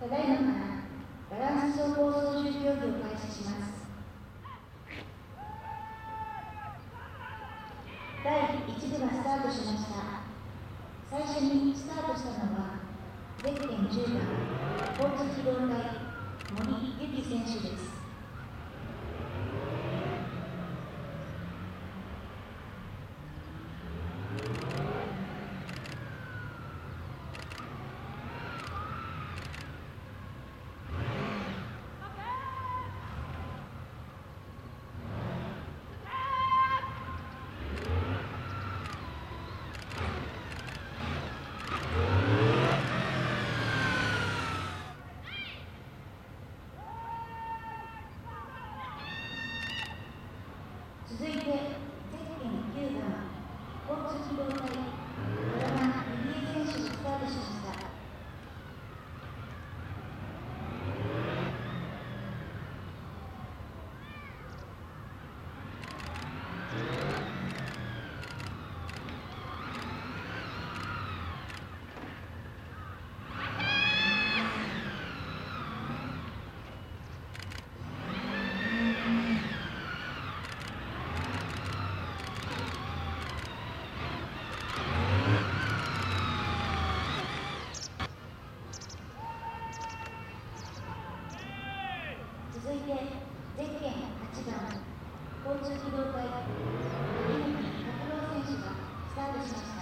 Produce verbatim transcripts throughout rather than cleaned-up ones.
ただいまからバランス走行操縦競技を開始します。だいいち部がスタートしました。最初にスタートしたのはゼッケンじゅうばん交通機動隊森由紀選手です。続いてゼッケンきゅうばん交通機動隊児玉入江選手がスタートしました。続いてゼッケンはちばん交通機動隊鳥海拓郎選手がスタートしました。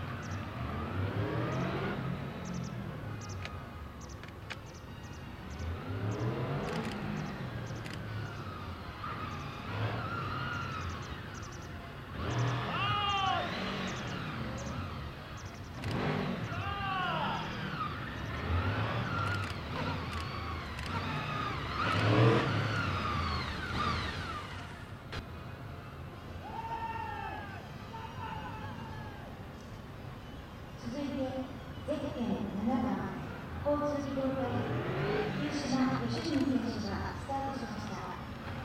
続いてゼッケンななばん交通機動隊九島義文選手がスタートしました。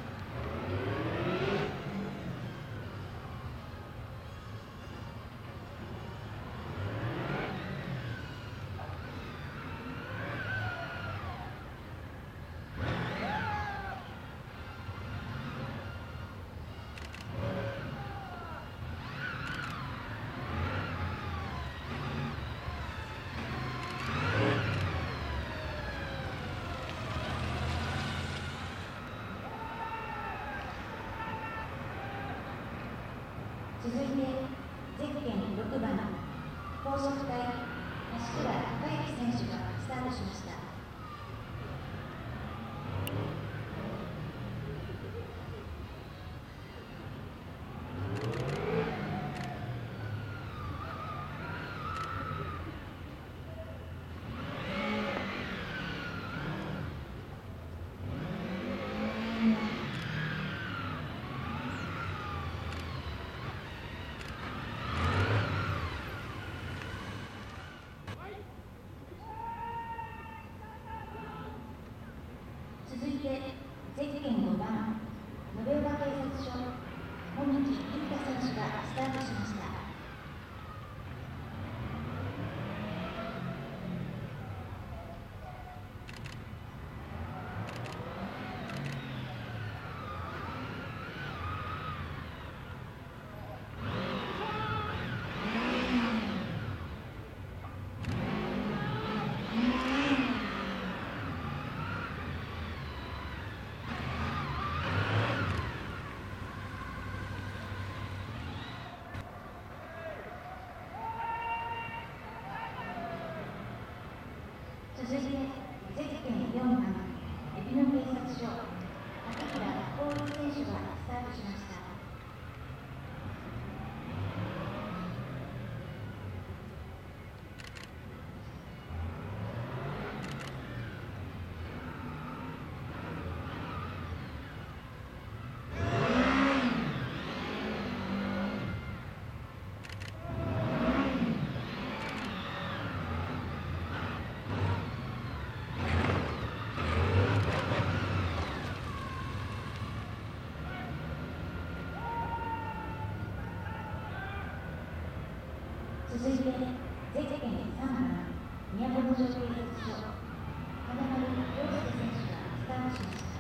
続いてゼッケンろくばん高速隊橋倉隆之選手がスタートしました。続いてゼッケンごばん延岡警察署本木優太選手がスタートしました。続いてゼッケンよんばん海老名警察署竹平光一選手がスタートしました。続いてゼッケンさんばん都城警察署金丸陽介選手がスタートしました。